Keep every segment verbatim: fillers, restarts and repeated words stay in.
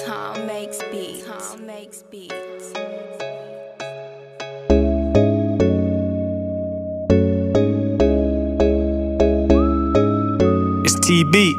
Tom makes beats. Tom makes beats. It's T B.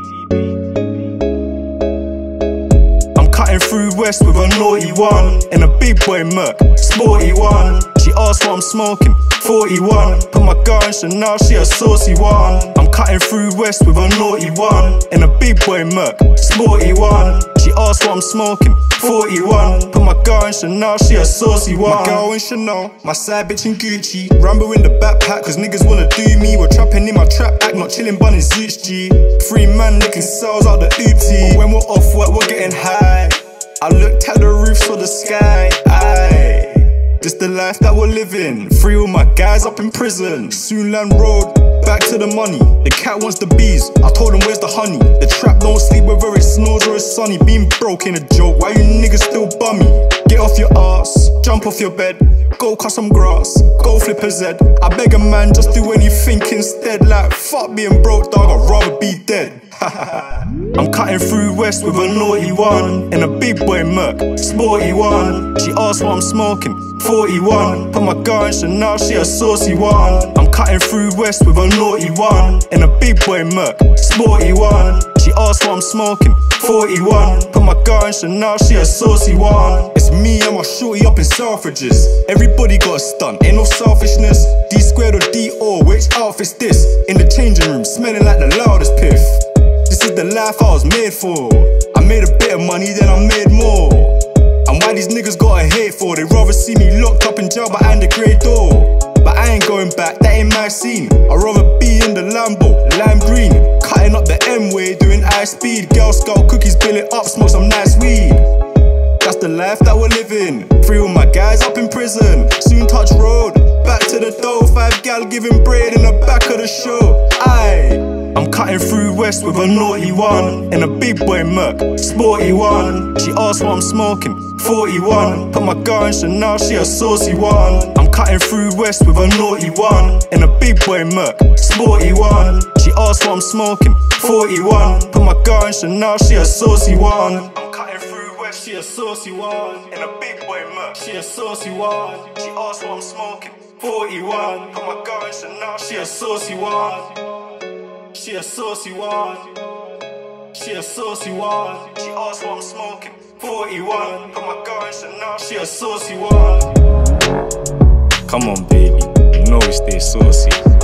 I'm cutting through West with a naughty one in a big boy Merc, sporty one. She asked what I'm smoking, forty-one. Put my gun in Chanel, she a saucy one. I'm cutting through West with a naughty one in a big boy Merc, sporty one. She asked what I'm smoking, forty-one. Put my gun in Chanel, she a saucy one. My girl in Chanel, my side bitch in Gucci. Rambo in the backpack, cause niggas wanna do me. We're trapping in my trap act, not chilling bunning Zoots G. Three man licking cells out the oopty. But when we're off work, we're getting high. I looked at the roofs for the sky, aye. This the life that we're living. Free all my guys up in prison. Soon land road, back to the money. The cat wants the bees, I told him where's the honey. The trap don't sleep whether it snows or it's sunny. Being broke ain't a joke, why you niggas still bummy? Get off your ass, jump off your bed. Go cut some grass, go flip a Z. I beg a man, just do anything instead. Like, fuck being broke, dog, I'd rather be dead. I'm cutting through West with a naughty one in a big boy Merc, sporty one. She asked what I'm smoking, forty-one. Put my gun in Chanel, she a saucy one. I'm cutting through West with a naughty one in a big boy Merc, sporty one. She asked what I'm smoking, forty-one. Put my gun in Chanel, she a saucy one. It's me and my shorty up in Selfridges. Everybody got a stunt, ain't no selfishness. D squared or D O, which outfit's this? In the changing room, smelling like the loudest piff. This is the life I was made for. I made a bit of money, then I made more. And why these niggas gotta hate for? They rather see me locked up in jail behind the grey door. But I ain't going back, that ain't my scene. I'd rather be in the Lambo, lime green. Cutting up the M-way, doing high speed. Girl Scout cookies, bill it up, smoke some nice weed. That's the life that we're living. Free all my guys up in prison. Soon touch road, back to the dough. Five gal giving braid in the back of the show. Aye. I'm cutting through West with a naughty one in a big boy Merc, sporty one. She asked what I'm smoking, forty-one. Put my gun in Chanel, she a saucy one. I'm cutting through West with a naughty one in a big boy Merc, sporty one. She asked what I'm smoking, forty-one. Put my gun in Chanel, she a saucy one. I'm cutting through West, she a saucy one in a big boy Merc, she a saucy one. She asked what I'm smoking, forty-one. Put my gun in Chanel, she a saucy one. She a saucy one. She a saucy one. She asked what I'm smoking, forty-one. Put my gun in Chanel, she a saucy one. Come on, baby, you know we stay saucy.